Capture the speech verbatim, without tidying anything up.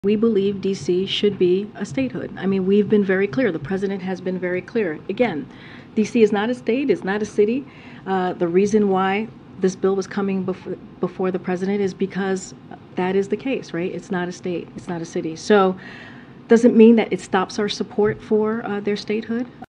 We believe D C should be a statehood. I mean, we've been very clear. The president has been very clear. Again, D C is not a state, it's not a city. Uh, the reason why this bill was coming before, before the president is because that is the case, right? It's not a state, it's not a city. So doesn't mean that it stops our support for uh, their statehood.